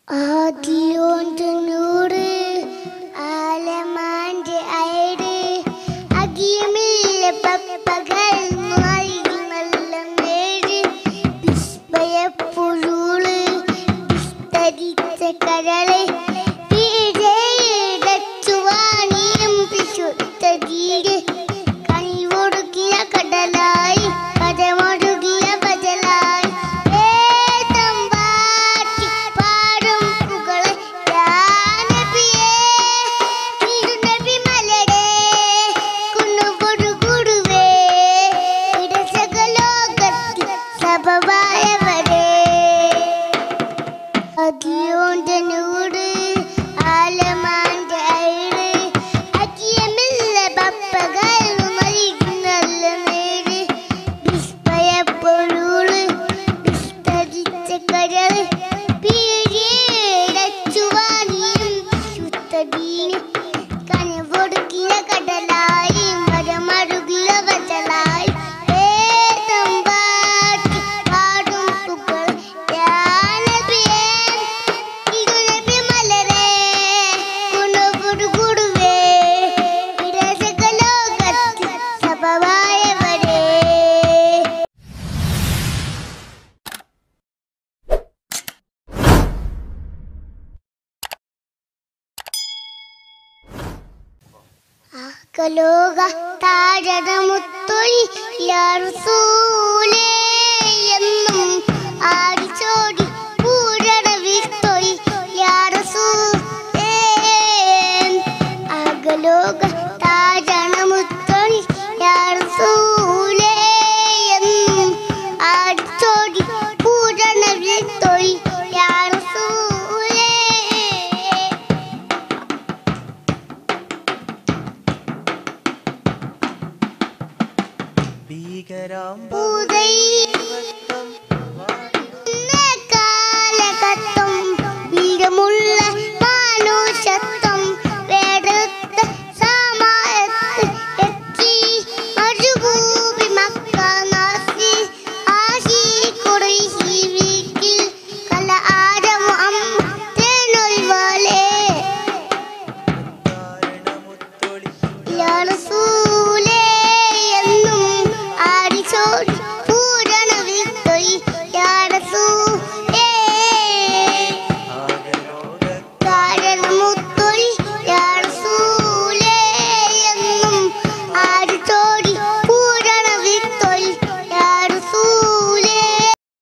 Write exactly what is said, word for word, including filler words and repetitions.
ആദിയോന്റെ നൂറ് ആലമാന്റെ അയര് അകിയമില്ല പപ്പകൾ നല്ല നേര് വിസ്മയപ്പുഴൂള് വിസ്തരിച്ച കരളെ വീഴച്ചുവാനിയും വിശുദ്ധീര് കനിവൊടുക്കിയ കടലായി കടമൊടുകിയ ബദലായി അദിയോന്റെ നൂറ് ആലമാന്റെ അയര് അകിയമില്ല പപ്പകൾ നല്ല നേര് വിസ്മയപ്പൊരുള് വിസ്തരിച്ച കരള് പീഴിടച്ചുവാനിയും വിശുദ്ധീന് കനിവൊടുക്കിയ കടലായി മരമറുകിയ വചലായി കലോക താരമുത്തൊഴി യാ റസൂലേ എന്നും ആടിച്ചോടി പൂരണ വിത്തൊഴി യാ റസൂലേ അകലോക താരമുത്തൊഴി യാ റസൂലേ എന്നും ആടിച്ചോടി പൂരണ വിത്തൊഴി യാ റസൂലേ കാലഘട്ടം വീരമുള്ള മാനുഷത്വം വേടത്ത സമയത്ത് എത്തി മരുഭൂമി മക്ക നാസി ആശി ഖുറൈശി വീക്കിൽ കല ആദം അം തേനൊൽവാലേ യാ റസൂലേ എന്നും ആടിച്ചോടി